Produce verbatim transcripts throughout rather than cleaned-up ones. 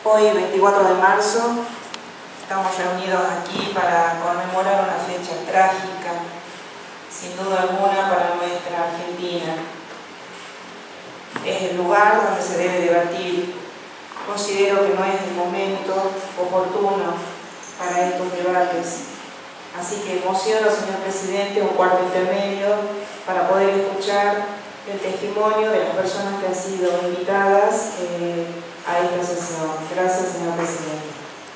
Hoy, veinticuatro de marzo, estamos reunidos aquí para conmemorar una fecha trágica, sin duda alguna, para nuestra Argentina. Es el lugar donde se debe debatir. Considero que no es el momento oportuno para estos debates. Así que emociono, señor presidente, un cuarto intermedio para poder escuchar el testimonio de las personas que han sido invitadas eh, a esta sesión. Gracias, señor presidente.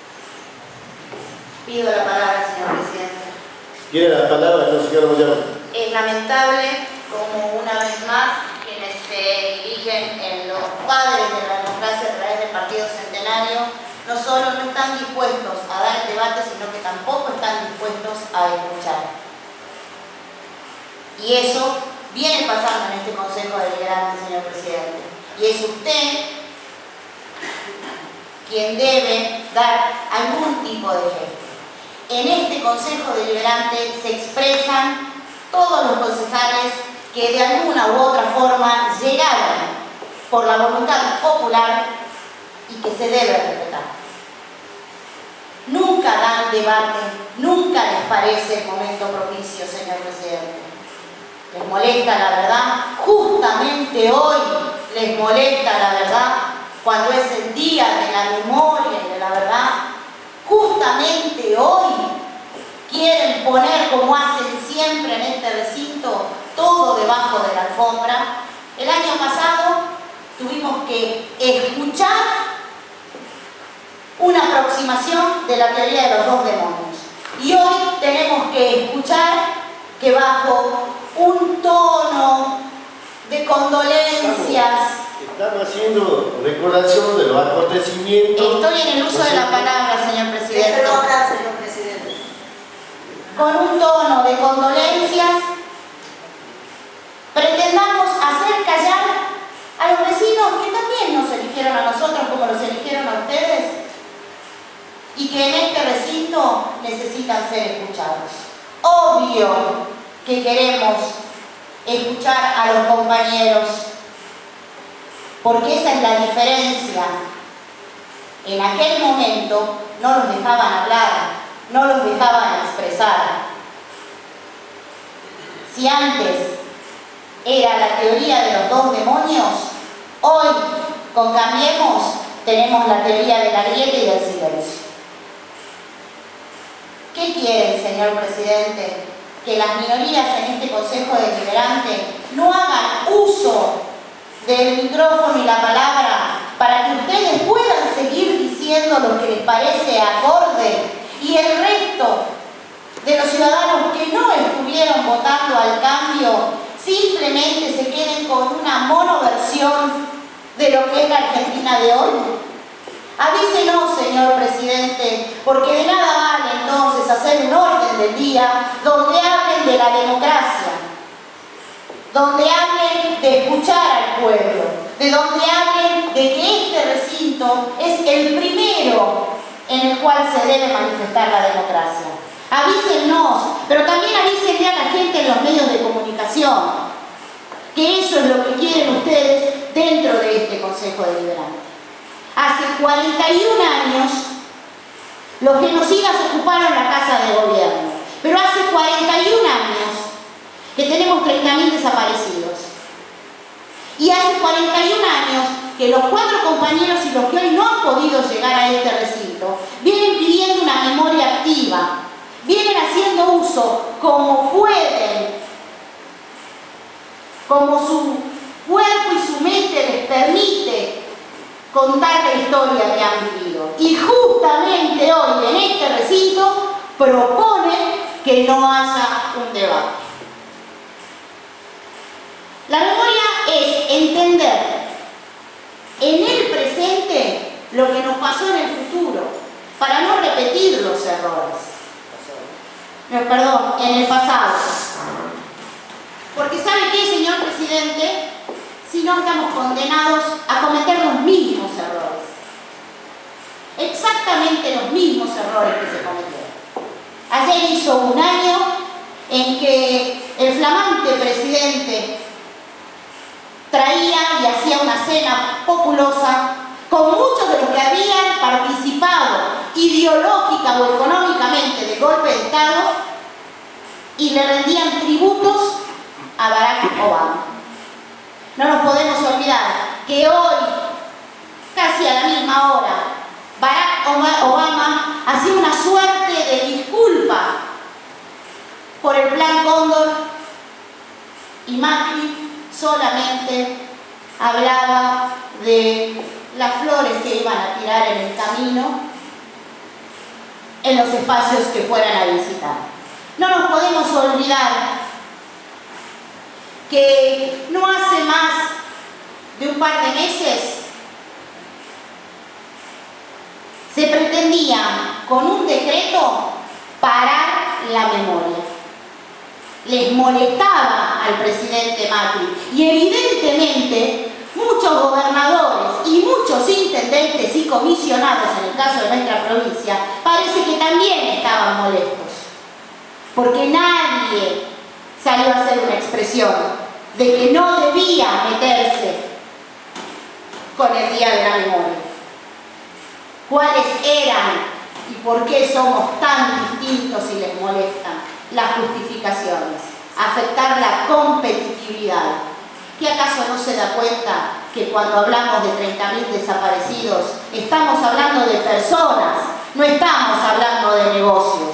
Pido la palabra, señor presidente. Tiene la palabra el señor Moyano. Es lamentable como una vez más quienes se dirigen en los padres de la democracia a través del Partido Centenario no solo no están dispuestos a dar el debate, sino que tampoco están dispuestos a escuchar. Y eso viene pasando en este Consejo Deliberante, señor presidente. Y es usted quien debe dar algún tipo de gesto. En este Consejo Deliberante se expresan todos los concejales que de alguna u otra forma llegaron por la voluntad popular y que se debe respetar. Nunca dan debate, nunca les parece el momento propicio, señor presidente. Les molesta la verdad, justamente hoy les molesta la verdad, cuando es el día de la memoria y de la verdad. Justamente hoy quieren poner, como hacen siempre en este recinto, todo debajo de la alfombra. El año pasado tuvimos que escuchar una aproximación de la teoría de los dos demonios. Y hoy tenemos que escuchar que bajo un tono de condolencias... Estamos haciendo recordación de los acontecimientos. Estoy en el uso de la palabra, señor presidente. Déjelo hablar, señor presidente. Con un tono de condolencias, pretendamos hacer callar a los vecinos que también nos eligieron a nosotros como los eligieron a ustedes y que en este recinto necesitan ser escuchados. Obvio que queremos escuchar a los compañeros, porque esa es la diferencia. En aquel momento no los dejaban hablar, no los dejaban expresar. Si antes era la teoría de los dos demonios, hoy con Cambiemos tenemos la teoría de la grieta y del silencio. ¿Qué quieren, señor presidente? Que las minorías en este Consejo Deliberante no hagan uso del micrófono y la palabra para que ustedes puedan seguir diciendo lo que les parece acorde y el resto de los ciudadanos que no estuvieron votando al cambio simplemente se queden con una monoversión de lo que es la Argentina de hoy? Avísenos, señor presidente, porque de nada vale entonces hacer un orden del día donde hablen de la democracia, donde hablen de escuchar al pueblo, de donde hablen de que este recinto es el primero en el cual se debe manifestar la democracia. Avísennos, pero también avísenle a la gente en los medios de comunicación, que eso es lo que quieren ustedes dentro de este Consejo Deliberante. Hace cuarenta y un años los genocidas ocuparon la Casa de Gobierno, pero hace cuarenta y un años que tenemos treinta mil desaparecidos. Y hace cuarenta y un años que los cuatro compañeros y los que hoy no han podido llegar a este recinto vienen pidiendo una memoria activa, vienen haciendo uso como pueden, como su cuerpo y su mente les permite contar la historia que han vivido. Y justamente hoy en este recinto proponen que no haya un debate. La memoria es entender en el presente lo que nos pasó en el futuro, para no repetir los errores. No, perdón, en el pasado. Porque ¿sabe qué, señor presidente? Si no, estamos condenados a cometer los mismos errores. Exactamente los mismos errores que se cometieron. Ayer hizo un año en que el flamante presidente traía y hacía una cena populosa con con muchos de los que habían participado ideológica o económicamente del golpe de Estado y le rendían tributos a Barack Obama. No nos podemos olvidar que hoy, casi a la misma hora, Barack Obama hacía una suerte de disculpa por el Plan Cóndor y Macri solamente hablaba de las flores que iban a tirar en el camino en los espacios que fueran a visitar. No nos podemos olvidar que no hace más de un par de meses se pretendía con un decreto parar la memoria. Les molestaba al presidente Macri y evidentemente muchos gobernadores y muchos intendentes y comisionados, en el caso de nuestra provincia, parece que también estaban molestos, porque nadie salió a hacer una expresión de que no debía meterse con el Día de la Memoria. ¿Cuáles eran y por qué somos tan distintos y les molestan las justificaciones? Afectar la competitividad. ¿Qué acaso no se da cuenta que cuando hablamos de treinta mil desaparecidos estamos hablando de personas, no estamos hablando de negocios?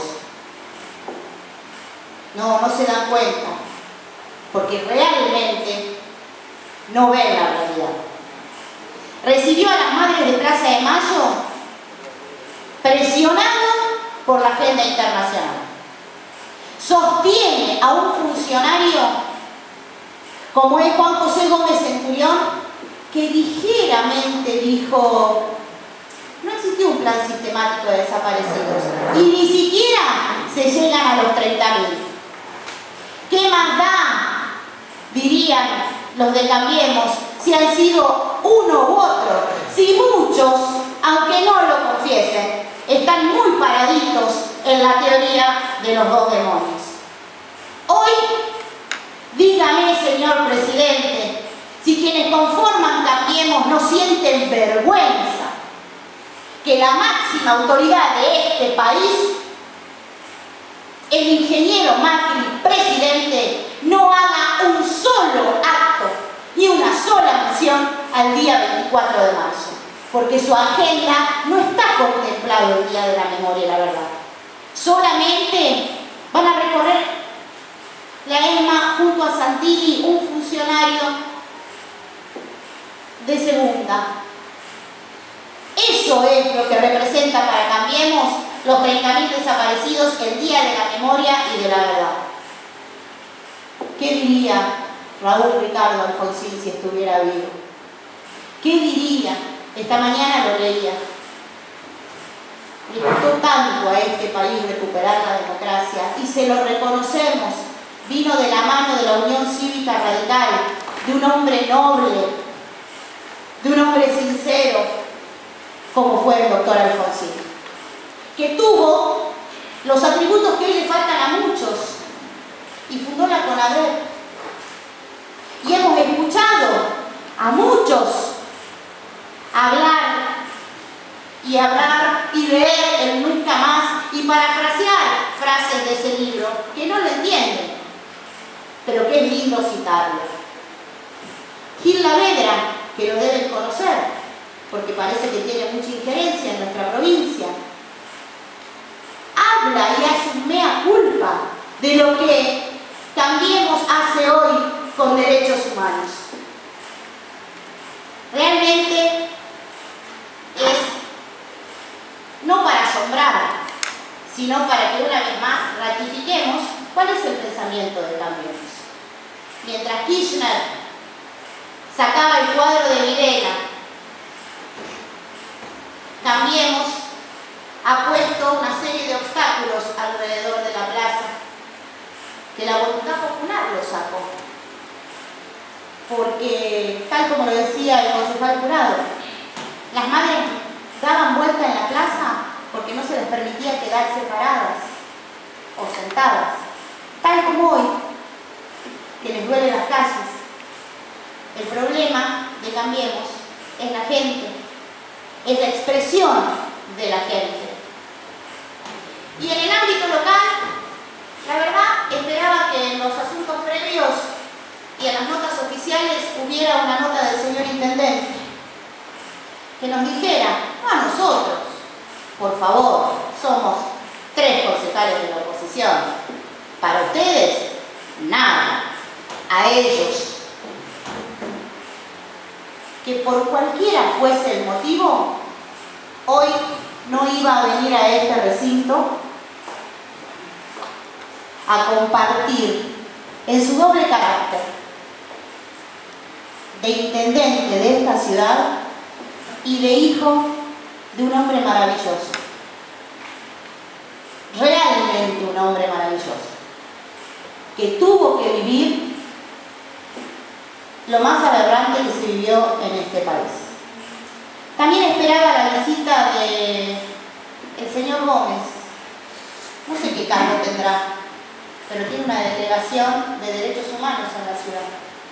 No, no se dan cuenta, porque realmente no ven la realidad. Recibió a las madres de Plaza de Mayo presionado por la agenda internacional. Sostiene a un funcionario como es Juan José Gómez Centurión, que ligeramente dijo: no existió un plan sistemático de desaparecidos y ni siquiera se llegan a los treinta mil. ¿Qué más da, dirían los de Cambiemos, si han sido uno u otro? Si muchos, aunque no lo confiesen, están muy paraditos en la teoría de los dos demonios. Hoy, dígame, señor presidente, si quienes conforman Cambiemos no sienten vergüenza que la máxima autoridad de este país, el ingeniero Macri, presidente, no haga un solo acto ni una sola mención al día veinticuatro de marzo, porque su agenda no está contemplado el Día de la Memoria, la verdad. Solamente van a recorrer la ESMA junto a Santilli, un funcionario de segunda. Eso es lo que representa para Cambiemos los treinta mil desaparecidos, el Día de la Memoria y de la Verdad. ¿Qué diría Raúl Ricardo Alfonsín si estuviera vivo? ¿Qué diría? Esta mañana lo leía. Le costó tanto a este país recuperar la democracia y se lo reconocemos. Vino de la mano de la Unión Cívica Radical, de un hombre noble, de un hombre sincero, como fue el doctor Alfonsín, que tuvo los atributos que hoy le faltan a muchos y fundó la CONADER. Y hemos escuchado a muchos hablar y hablar y leer el nunca más y parafrasear frases de ese libro que no lo entienden, pero que es lindo citarlo. Gil Lavedra, que lo deben conocer, porque parece que tiene mucha injerencia en nuestra provincia, habla y hace un mea culpa de lo que Cambiemos hace hoy con derechos humanos. Realmente es no para asombrar, sino para que una vez más ratifiquemos cuál es el pensamiento de Cambiemos. Mientras Kirchner sacaba el cuadro de Videla, Cambiemos ha puesto una serie de obstáculos alrededor de la plaza, que la voluntad popular lo sacó. Porque, tal como lo decía el concejal Jurado, las madres daban vuelta en la plaza porque no se les permitía quedarse paradas o sentadas, tal como hoy, que les duelen las calles. El problema de Cambiemos es la gente, es la expresión de la gente. Y en el ámbito local, la verdad, esperaba que en los asuntos previos y en las notas oficiales hubiera una nota del señor intendente que nos dijera, no a nosotros, por favor, somos tres concejales de la oposición, para ustedes, nada, a ellos. Que por cualquiera fuese el motivo, hoy no iba a venir a este recinto a compartir en su doble carácter de intendente de esta ciudad y de hijo de un hombre maravilloso, realmente un hombre maravilloso, que tuvo que vivir lo más aberrante que se vivió en este país. También esperaba la visita de el señor Gómez, no sé qué cargo tendrá, pero tiene una delegación de derechos humanos en la ciudad.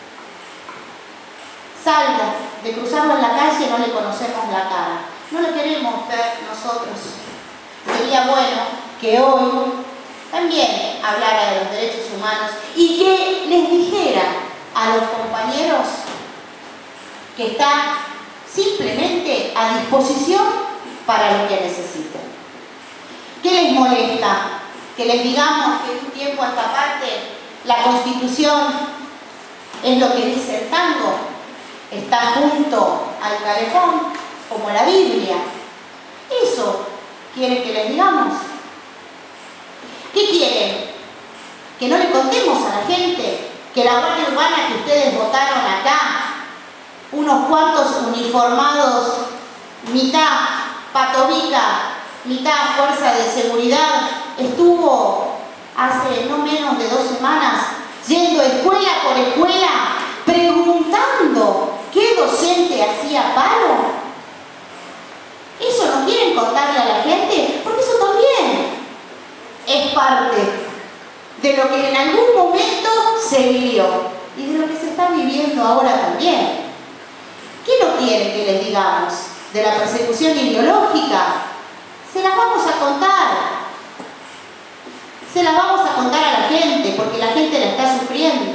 Salvo de cruzarlo en la calle, no le conocemos la cara, no lo queremos ver nosotros. Sería bueno que hoy también hablara de los derechos humanos y que les dijera a los compañeros que está simplemente a disposición para lo que necesiten. ¿Qué les molesta? Que les digamos que de un tiempo a esta parte la Constitución es lo que dice el tango, está junto al calefón como la Biblia. Eso quieren que les digamos. ¿Qué quieren? Que no le contemos a la gente que la Guardia Urbana que ustedes votaron acá, unos cuantos uniformados, mitad patobica, mitad fuerza de seguridad, estuvo hace no menos de dos semanas yendo escuela por escuela preguntando qué docente hacía paro? ¿Eso no quieren contarle a la gente? Porque eso también es parte de lo que en algún momento se vivió y de lo que se está viviendo ahora también. ¿Qué no quieren que les digamos? De la persecución ideológica. Se las vamos a contar. Se las vamos a contar a la gente porque la gente la está sufriendo.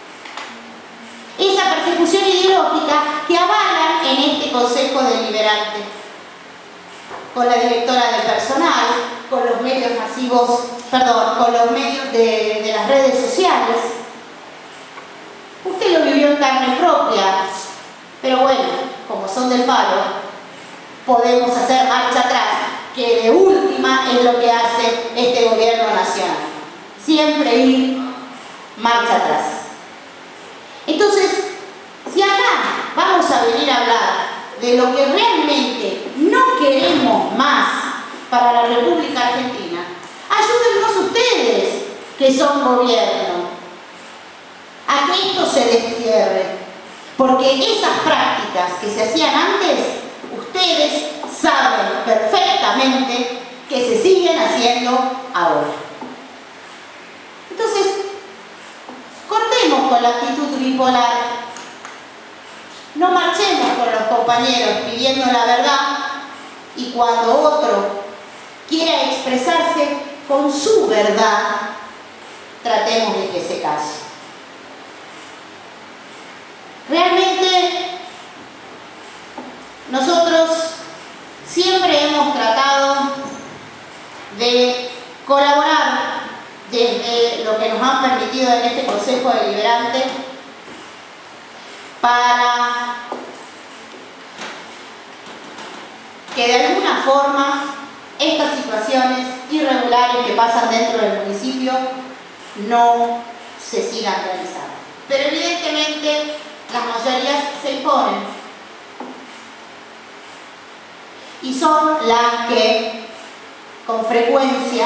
Esa persecución ideológica que avalan en este Consejo Deliberante, con la directora de personal, con los medios masivos, perdón, con los medios de, de las redes sociales. Usted lo vivió en carne propia, pero bueno, como son del palo, podemos hacer marcha atrás, que de última es lo que hace este gobierno nacional. Siempre ir marcha atrás. Entonces, si acá vamos a venir a hablar de lo que realmente no queremos más para la República Argentina, ayúdennos ustedes, que son gobierno, a que esto se destierre. Porque esas prácticas que se hacían antes, ustedes saben perfectamente que se siguen haciendo ahora. Entonces, cortemos con la actitud bipolar. No marchemos con los compañeros pidiendo la verdad y cuando otro quiera expresarse con su verdad, tratemos de que se calle. Realmente nosotros siempre hemos tratado de colaborar desde lo que nos han permitido en este Consejo Deliberante para que de alguna forma estas situaciones irregulares que pasan dentro del municipio no se sigan realizando. Pero evidentemente las mayorías se imponen y son las que con frecuencia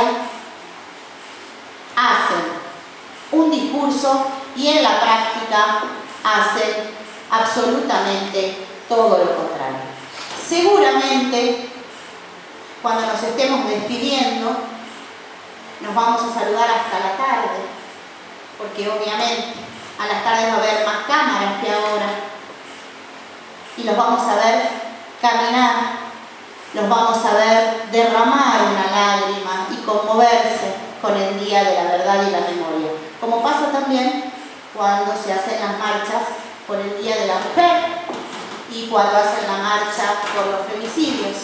hacen un discurso y en la práctica hacen absolutamente todo lo contrario. Seguramente cuando nos estemos despidiendo nos vamos a saludar hasta la tarde, porque obviamente a las tardes va a haber más cámaras que ahora y los vamos a ver caminar, los vamos a ver derramar una lágrima y conmoverse con el Día de la Verdad y la Memoria. Como pasa también cuando se hacen las marchas por el Día de la Mujer y cuando hacen la marcha por los femicidios.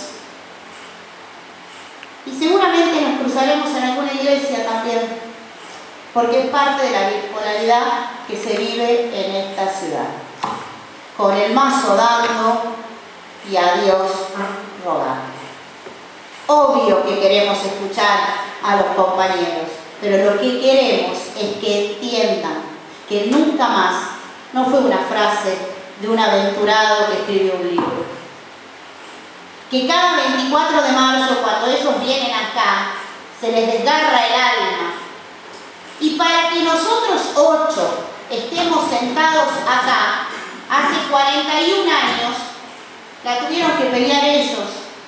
Y seguramente nos cruzaremos en alguna iglesia también, porque es parte de la bipolaridad que se vive en esta ciudad, con el mazo dando y a Dios rogando. Obvio que queremos escuchar a los compañeros, pero lo que queremos es que entiendan que nunca más no fue una frase de un aventurado que escribió un libro. Que cada veinticuatro de marzo, cuando ellos vienen acá, se les desgarra el alma. Y para que nosotros ocho estemos sentados acá, hace cuarenta y un años, la tuvieron que pelear ellos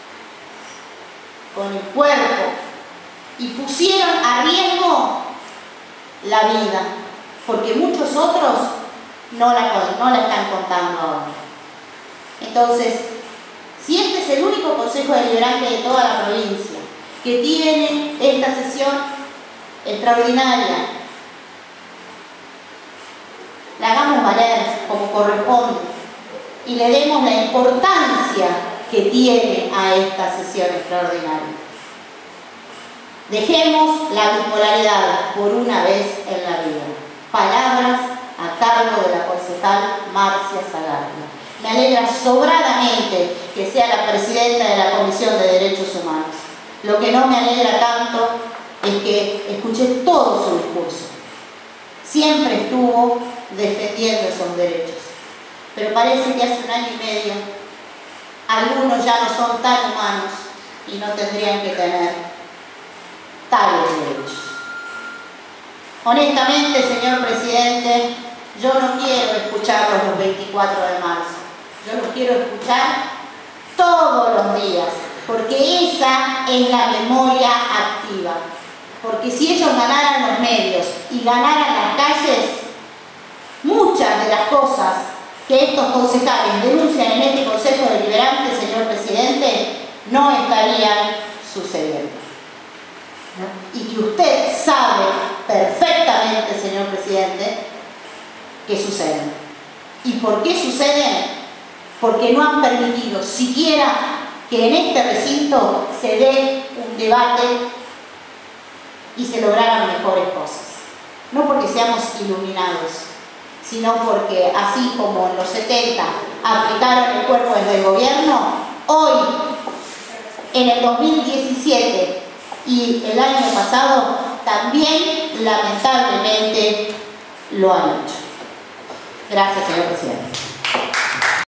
con el cuerpo y pusieron a riesgo la vida, porque muchos otros no la, no la están contando ahora. Entonces, si este es el único Consejo Deliberante de toda la provincia que tiene esta sesión extraordinaria, la hagamos valer como corresponde y le demos la importancia que tiene a esta sesión extraordinaria. Dejemos la bipolaridad por una vez en la vida. Palabras a cargo de la concejal Marcia Sagarna. Me alegra sobradamente que sea la presidenta de la Comisión de Derechos Humanos. Lo que no me alegra tanto es que escuché todo su discurso. Siempre estuvo defendiendo esos derechos. Pero parece que hace un año y medio algunos ya no son tan humanos y no tendrían que tener tales derechos. Honestamente, señor presidente, yo no quiero escucharlos los veinticuatro de marzo. Yo los quiero escuchar todos los días, porque esa es la memoria activa. Porque si ellos ganaran los medios y ganaran las calles, muchas de las cosas que estos concejales denuncian en este Consejo Deliberante, señor presidente, no estarían sucediendo. Y que usted sabe perfectamente, señor presidente, que suceden. ¿Y por qué suceden? Porque no han permitido siquiera que en este recinto se dé un debate y se lograran mejores cosas. No porque seamos iluminados, sino porque así como en los setenta aplicaron el cuerpo desde el gobierno, hoy, en el dos mil diecisiete y el año pasado, también lamentablemente lo han hecho. Gracias, señor presidente.